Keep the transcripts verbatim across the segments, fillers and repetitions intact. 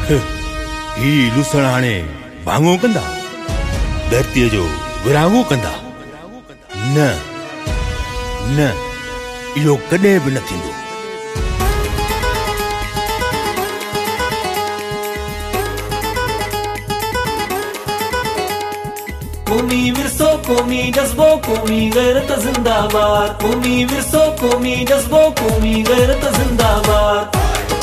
ही लुसण हाणे भाङो कंदा, धरतीअ जो विरांगो कंदा? न न, इहो कॾहिं बि न थींदो। क़ौमी विरसो, क़ौमी जज़्बो, क़ौमी गैरत ज़िंदाबाद। क़ौमी विरसो, क़ौमी जज़्बो, क़ौमी गैरत ज़िंदाबाद।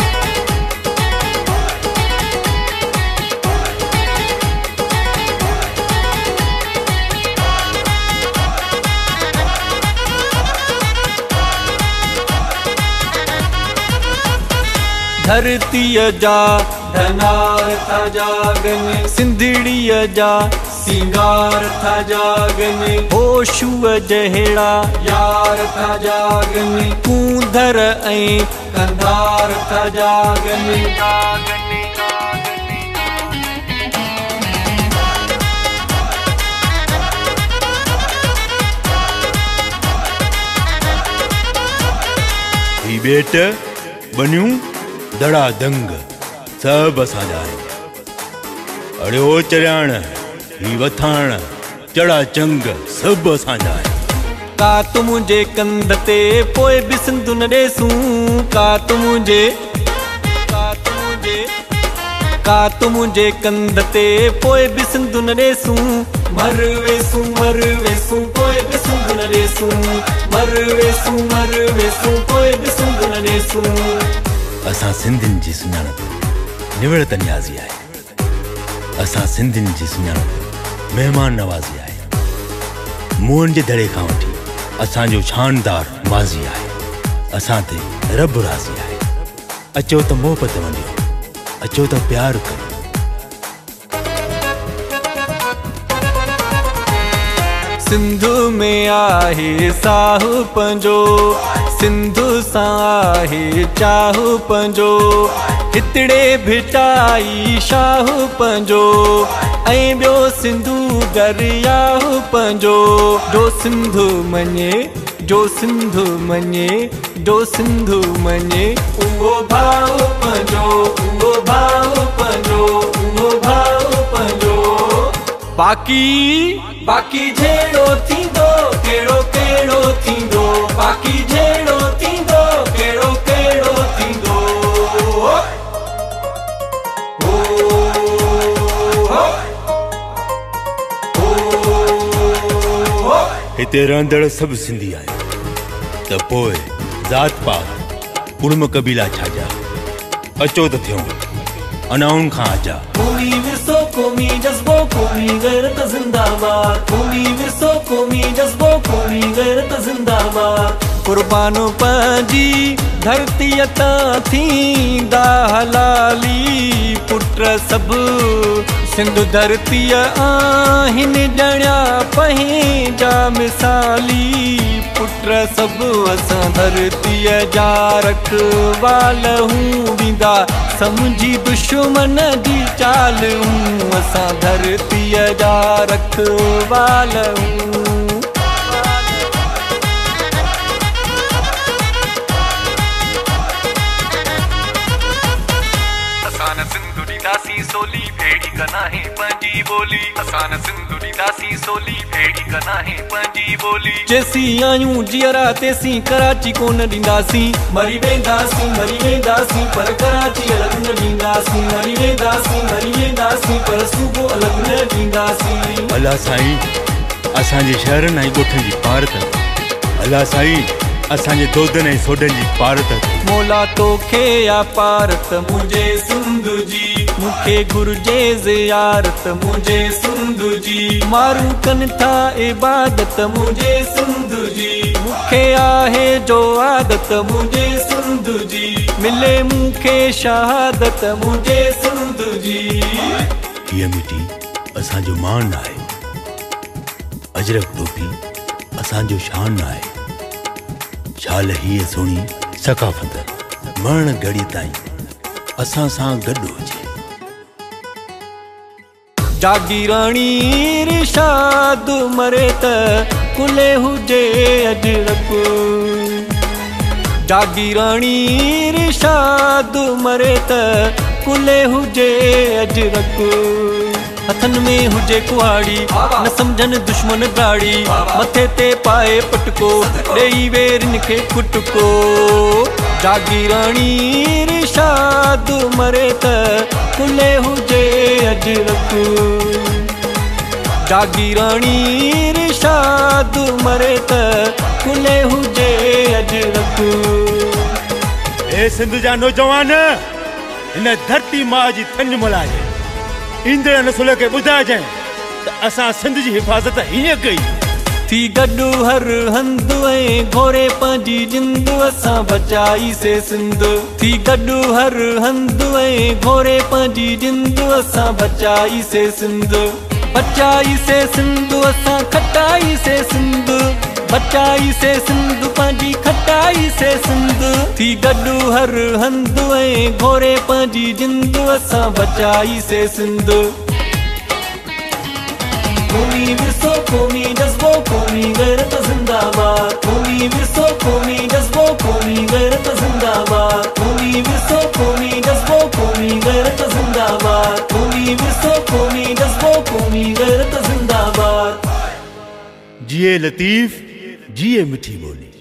धरतीअ जा धनार था जागन, सिंधड़ीअ जा सिंगार था जागन, होशूअ जहिड़ा यार था जागन, कूंदर ऐं कंधार था जागन। ही बेट बनियूं दड़ा दंग सब असांजा आहिनि। अड़ियो चरियाण, ही वथाण, चढ़ा चंग सब असांजा आहिनि। का तू मुंहिंजे कंध ते पोइ बि सिंधु न ॾेसूं, का तू मुंहिंजे का तू मुंहिंजे का तू मुंहिंजे कंध ते पोइ बि सिंधु न ॾेसूं। मर वेसूं मर वेसूं पोइ बि सिंधु न ॾेसूं, मर वेसूं मर वेसूं पोइ बि सिंधु न ॾेसूं। असां सिंधियुनि जी सुञाणप निवड़त न्याज़ी आहे। असां सिंधियुनि जी सुञाणप महिमान नवाज़ी आहे। मुअनि जे दड़े खां वठी असांजो शानदार माज़ी आहे। असां ते रब राज़ी आहे। अचो त मोहबत वंडियो, अचो त प्यार कयो। सिंधु में आहे साहु पंजो, सिंधु सां आहे चाहु पंजो, हितड़े भिटाई शाहु पंजो, ऐं ॿियो सिंधु दरियाहु पंजो। जो सिंधु मञे, जो सिंधु मञे, जो सिंधु मञे, उहो भाउ पंजो, उहो भाउ पंजो, उहो भाउ पंजो। बाक़ी बाक़ी जहिड़ो थींदो, कहिड़ो कहिड़ो थींदो, बाक़ी जहिड़ो थींदो, कहिड़ो कहिड़ो थींदो। ओ ओ हिते रहंदड़ सभु सिंधी आहिनि, त पोइ ज़ात पात कुड़म कबीला छाजा। अचो त थियूं अनाउनि खां आजा। क़ौमी विरसो, क़ौमी जज़्बो, क़ौमी गैरत ज़िंदाबाद। क़ौमी विरसो, क़ौमी जज़्बो, क़ौमी गैरत ज़िंदाबाद। कुर्बानो पंहिंजी धरतीअ तां थींदा हलाली, पुट सभु सिंधु धरतीअ आहिनि ॼणिया पंहिंजा मिसाली। पुट सभु असां धरतीअ जा रखवाल हूं, वींदा समझी दुश्मन जी चाल हूं। असां धरतीअ जा रखवाल हूं। असां सिंधु ॾींदासीं सोली, भेड़ी कना है पंहिंजी बोली। असां सिंधु ॾींदासीं सोली, भेड़ी कना है पंहिंजी बोली। जेसी आयूं जीअरा तेसी कराची कोन ॾींदासीं। मरी वेंदासीं मरी वेंदासीं पर कराची अलॻि न ॾींदासीं। मरी वेंदासीं मरी वेंदासीं पर सूबो अलॻि न ॾींदासीं। अला साईं, असांजे शहरनि ऐं ॻोठनि जी पारत। अला साईं, असांजे दोदनि ऐं सोडनि जी पारत। मौला तोखे या पारत मुंहिंजे सिंधु जी, मूंखे घुर्जे ज़ियारत मुंहिंजे सिंधु जी। माण्हू कनि था इबादत मुंहिंजे सिंधु जी, मूंखे आहे जो आदत मुंहिंजे सिंधु जी। मिले मूंखे शहादत मुंहिंजे सिंधु जी। हीअ मिटी असांजो मान आहे, अजरक टोपी असांजो शान आहे। शाल हीअ सुहिणी सकाफ़त मरण घड़ी ताईं असां सां गॾु हुजे। जागीराणी इरशाद मरे त कुले हुजे अजरक। जागीराणी इरशाद मरे त कुले हुजे अजरक हथन में हुजे कुहाड़ी न समझन दुश्मन गाड़ी मथे ते पाए पटको ॾेई वेरन खे कुटको जागीरानी रिशाद मरे त कुले हुजे अजरक जागीरानी रिशाद मरे त कुले हुजे अजरक। ए सिंध जा नौजवान इन धरती मां जी थंज मलाजे ईंदड़ नसुल खे ॿुधाइजांइ त असां सिंध जी हिफ़ाज़त हीअं कई थी गॾु हर हंध ऐं घोरे पंहिंजी जिंद असां बचाई से सिंध थी गॾु हर हंध ऐं घोरे पंहिंजी जिंद असां बचाई से सिंध बचाई से सिंध असां खटाई से सिंध बचाई से सिंध पंहिंजी खटाई से सिंध थी गॾु हर हंध ऐं घोरे पंहिंजी जिंद असां बचाई से सिंध। क़ौमी विरसो क़ौमी जज़्बो क़ौमी गैरत ज़िंदाबाद क़ौमी विरसो क़ौमी जज़्बो क़ौमी गैरत ज़िंदाबाद क़ौमी विरसो क़ौमी जज़्बो क़ौमी गैरत ज़िंदाबाद क़ौमी विरसो क़ौमी जज़्बो क़ौमी गैरत ज़िंदाबाद। जिए लतीफ़ जिए मिठी बोली।